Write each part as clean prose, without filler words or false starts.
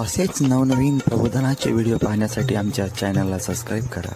असेच नवनवीन प्रबोधनाचे व्हिडिओ पाहण्यासाठी आमच्या चॅनलला सबस्क्राईब करा.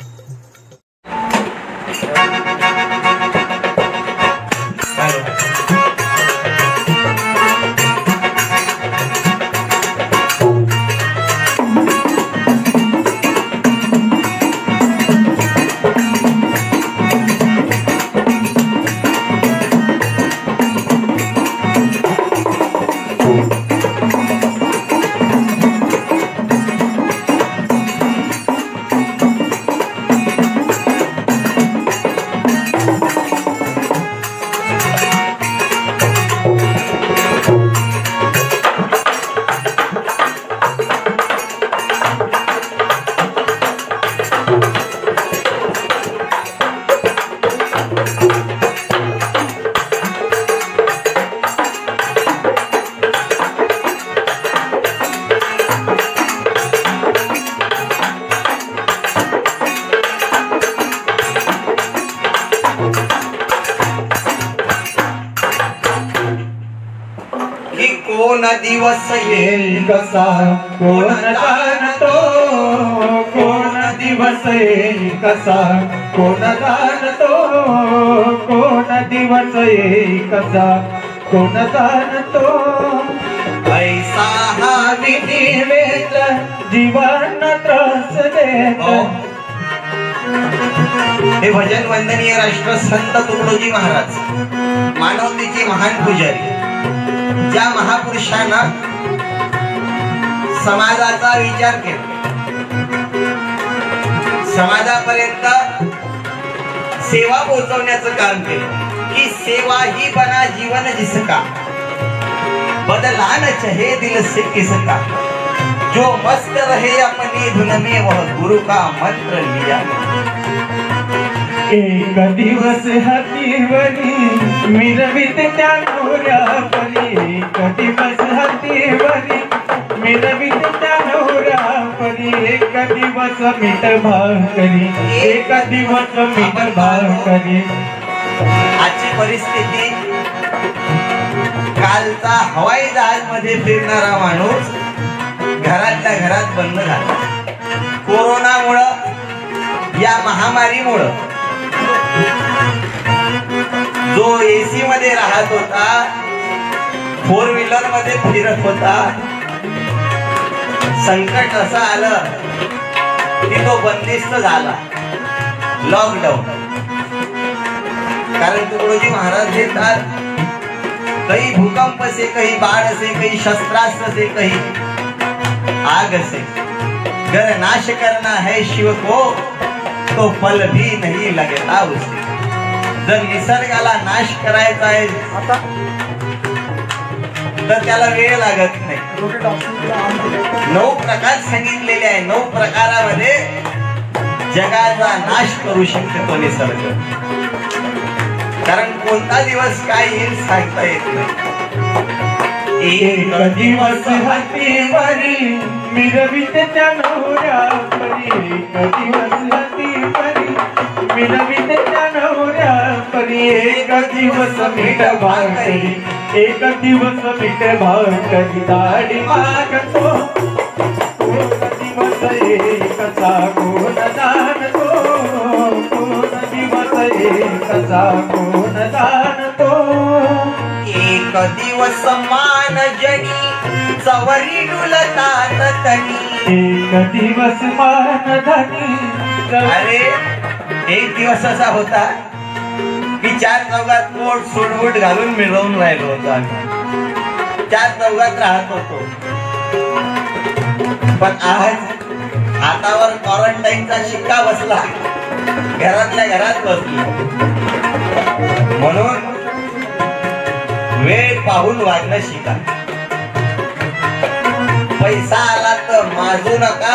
कोण दिवस येईल कसा कोण जाणतो, कोण दिवस येईल कसा कोण जाणतो, कोण दिवस येईल कसा कोण जाणतो. ऐसा हा विधी वेद जीवन त्रस देत. हे भजन वंदनीय राष्ट्रसंत तुकडोजी महाराज, मानवतेचे महान पुजारी, ज्या महापुरुषांना समाजाचा विचार केला, समाजापर्यंत सेवा पोहोचवण्याचं काम केलं की सेवा ही बना जीवन जिसका बदला न चाहे दिल से किसका, जो मस्त रहे अपनी धुन में वह गुरु का मंत्र लिया. एक दिवस हातीवरी मिरवित त्या नवऱ्यापरी, एक दिवस हातीवरी मिरवित त्या नवऱ्यापरी, एक दिवस मीठ भाकरी, एक दिवस मीठ भाकरी. आजची परिस्थिती, कालचा हवाई जहाज मध्ये फिरणारा माणूस घरातल्या घरात बंद झाला. कोरोनामुळं, या महामारीमुळं जो एसी मध्ये राहत होता, 4 व्हीलर मध्ये फिरत होता, संकट असं आलं की तो बंदिस्त झाला, लॉकडाऊन. कारण तुकडोजी महाराज देतात, कहीं भूकंप से, कहीं बाढ़ से, कहीं शस्त्रास्त्र से, कहीं आग से, गर नाश करना है शिव को तो पल भी नहीं लगता उसे. जर निसर्गाला नाश करायचा आहे तर त्याला वेळ लागत नाही. 9 प्रकार सांगितलेले आहे. 9 प्रकारामध्ये जगाचा नाश करू शकतो तो निसर्ग. कारण कोणता दिवस काय येईल सांगता येत नाही. एक दिवस हातीवरी मिरवित त्या नवऱ्यापरी, एक दिवस हातीवरी मिरवित त्या नवऱ्यापरी, एक दिवस मीठ भाकरी, एक दिवस मीठ भाकरी. दाढी मागतो कोण दिवस येईल कसा कोण जाणतो, कोण दिवस येईल कसा कोण जाणतो. एक दिवस मान जनी चवरी डुलतात तनी, एक दिवस मान धनी. अरे एक दिवस असा होता की 4 चौघात कोट सूटबूट घालून मिळवून राहिलो होतो आम्ही, 4 चौघात राहत होतो. पण आज हातावर क्वारंटाईनचा शिक्का बसला, घरातल्या घरात बसलो. म्हणून वेळ पाहून वागणं शिका. पैसा आला तर माजू नका,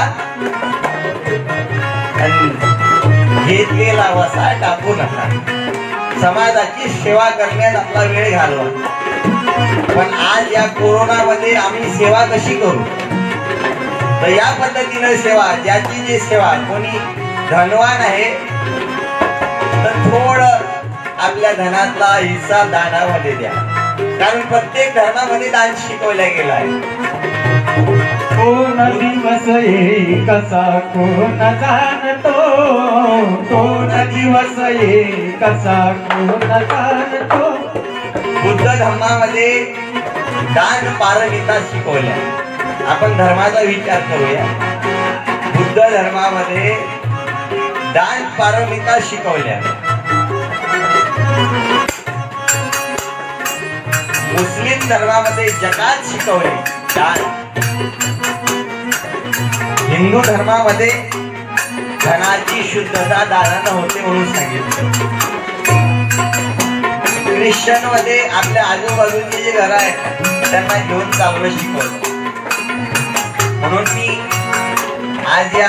घेतलेला वसा टाकू नका. समाजाची सेवा करण्यात आपला वेळ घालवा. पण आज या कोरोना मध्ये आम्ही सेवा कशी करू, तर या पद्धतीने सेवा, ज्याची जी सेवा, कोणी धनवान आहे तर थोडं आपल्या धनातला हिस्सा दानामध्ये द्या. कारण प्रत्येक धर्मामध्ये दान शिकवलं गेलं आहे. कोण दिवस कसा कोण जाणतो, कोण दिवस कसा कोण जाणतो. बुद्ध धर्मामध्ये दान पारमिता शिकवल्या. आपण धर्माचा विचार करूया. बुद्ध धर्मामध्ये दान पारमिता शिकवल्या. मुस्लिम धर्मामध्ये जकात शिकवली, दान. हिंदू धर्मामध्ये धनाची शुद्धता दानानं होते म्हणून सांगितलं. ख्रिश्चन मध्ये आपल्या आजूबाजूची जी घरं आहेत त्यांना घेऊन चालणं शिकवलं. म्हणून मी आज या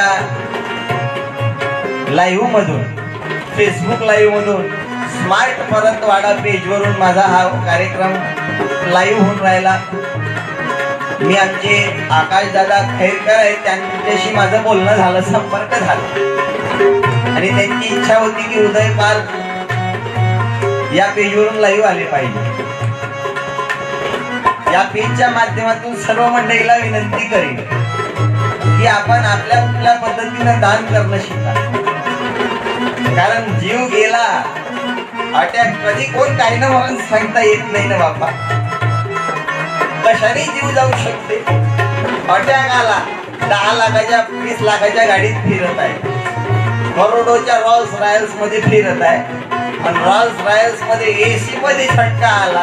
लाईव्ह मधून, फेसबुक लाईव्ह मधून, स्मार्ट परतवाडा पेज वरून माझा हा कार्यक्रम लाईव्ह होऊन राहिला. मी आमचे आकाशदादा खैरकर आहेत, त्यांच्याशी माझं बोलणं झालं, संपर्क झाला आणि त्यांची इच्छा होती की उदयपाल या पेजवरून लाईव्ह आले पाहिजे. या पेजच्या माध्यमातून सर्व मंडळीला विनंती करेन की आपण आपल्या कुठल्या पद्धतीनं दान करणं शिका. कारण जीव गेला, अटॅक कधी कोण काही ना म्हणून सांगता येत नाही ना बाबा. कशाने जीव जाऊ शकते. अटॅक आला, 10 लाखाच्या 20 लाखाच्या गाडीत फिरत आहे, करोडोच्या रॉल्स रॉयल्स मध्ये फिरत आहे आणि रॉल्स रॉयल्स मध्ये एसी मध्ये झटका आला,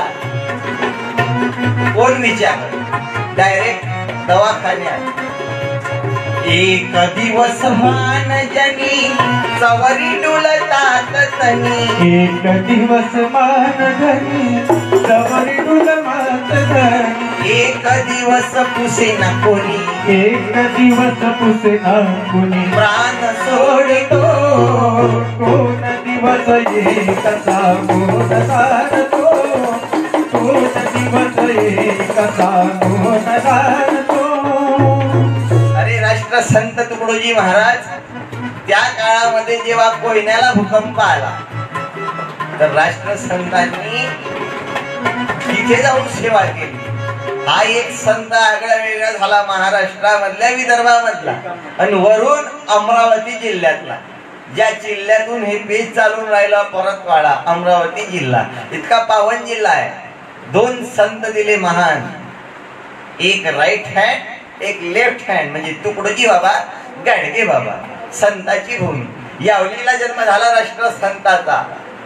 कोण विचार, डायरेक्ट दवाखान्यात. एक दिवस मान जनी चवरी डुलतात तनी, एक दिवस मान धनी चवरी डुलतात धनी, एक दिवस पुसे ना कोणी, एक दिवस पुसे ना कोणी, प्राण सोडतो कोण दिवस कसा कोण जाणतो, कोण दिवस कसा कोण जाणतो. अरे राष्ट्रसंत तुकडोजी महाराज त्या काळामध्ये जेव्हा कोयन्याला भूकंप आला तर राष्ट्रसंतांनी तिथे जाऊन सेवा केली. हा एक संत आगळा वेगळा झाला महाराष्ट्रामधल्या, विदर्भामधला आणि वरून अमरावती जिल्ह्यातला. ज्या जिल्ह्यातून हे पेज चालून राहिला परतवाडा, अमरावती जिल्हा इतका पावन जिल्हा आहे. 2 संत दिले महान, एक राईट हँड एक लेफ्ट हँड, म्हणजे तुकडोजी बाबा, गाडगे बाबा. संताची भूमी. यावलीला जन्म झाला राष्ट्रसंताचा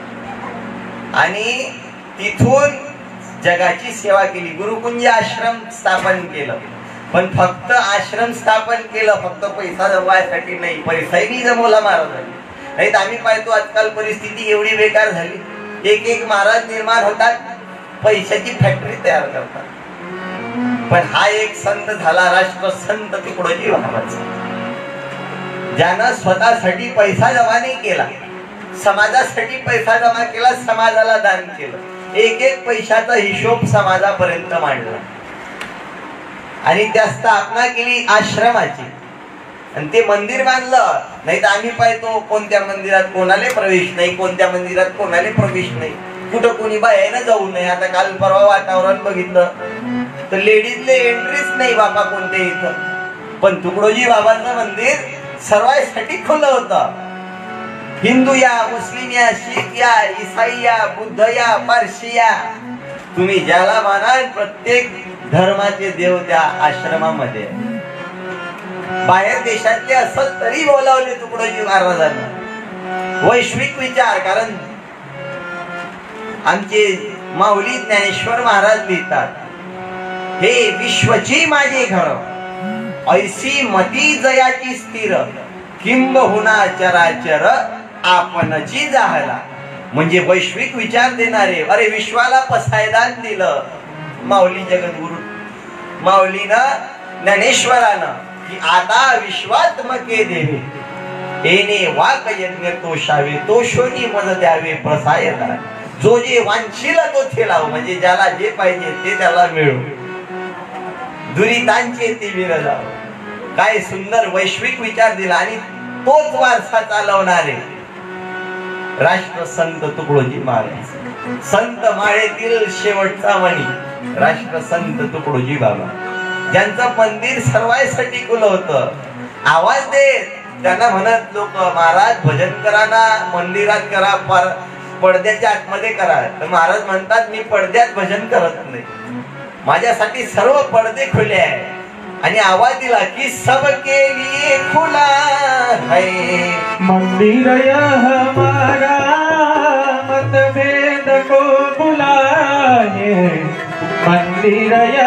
आणि तिथून जगाची सेवा केली. गुरुकुंज आश्रम स्थापन केलं, पण फक्त आश्रम स्थापन केलं फक्त पैसा जमवायसाठी नाही, पैसाही मी जमवला महाराजांनी. नाही तर आम्ही पाहतो आजकाल परिस्थिती एवढी बेकार झाली, एक महाराज निर्माण होतात, पैशाची फॅक्टरी तयार करतात. पण हा एक संत झाला राष्ट्रसंत तुकडोजी महाराज, ज्यानं स्वतःसाठी पैसा जमा नाही केला, समाजासाठी पैसा जमा केला, समाजाला दान केलं. एक पैशाचा हिशोब समाजापर्यंत मांडला आणि त्या स्थापना केली आश्रमाची आणि ते मंदिर बांधलं. नाही तर आम्ही पाहतो कोणत्या मंदिरात कोणाला प्रवेश नाही, कोणत्या मंदिरात कोणाला प्रवेश नाही, कुठं कोणी बाहेर जाऊ नये. आता काल परवा वातावरण बघितलं तर लेडीजले एंट्रीच नाही बाबा कोणत्या इथं. पण तुकडोजी बाबांचं मंदिर सर्वांसाठी खुलं होतं. हिंदू या, मुस्लिम या, शीख या, ईसाई या, बुद्ध या, पारशी या, तुम्ही ज्याला मानाल प्रत्येक धर्माचे देव त्या आश्रमामध्ये. बाहेर देशातले असं तरी बोलावले तुकडोजी महाराजांना. वैश्विक विचार, कारण आमचे माऊली ज्ञानेश्वर महाराज लिहितात, हे विश्वची माझे घर, ऐसी मती जयाची स्थिर, किंबहुना चराचर आपणची जाहला. म्हणजे वैश्विक विचार देणारे. अरे विश्वाला पसायदान दिलं माऊली जगद्गुरु माऊलीनं, ज्ञानेश्वरानं, की आता विश्वात्मके देवे येणे वाक यज्ञ तोषावे, तोषोनी मज द्यावे प्रसायदा. जो जे वांछील तो थेलाव, म्हणजे ज्याला जे पाहिजे ते त्याला मिळू, दुरितांचे ते विरजाव. काय सुंदर वैश्विक विचार दिला आणि तोच वारसा चालवणारे राष्ट्रसंत तुकडोजी महाराज. संत माळेतील शेवटचा मणी राष्ट्रसंत तुकडोजी बाबा. ज्यांचं मंदिर सर्वांसाठी खुलं होतं, आवाज देत त्यांना म्हणत लोक, महाराज भजन करा ना, मंदिरात करा, पडद्याच्या आतमध्ये करा. तर महाराज म्हणतात, मी पडद्यात भजन करत नाही, माझ्यासाठी सर्व पडदे खुले आहे. आणि आवाज दिला की सबके लिए खुला है मंदिर यह हमारा मतभेद को बुलाए, मंदिर